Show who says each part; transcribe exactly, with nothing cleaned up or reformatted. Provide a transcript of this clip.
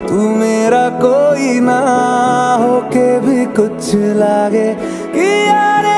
Speaker 1: तू मेरा कोई ना हो के भी कुछ लागे कि यार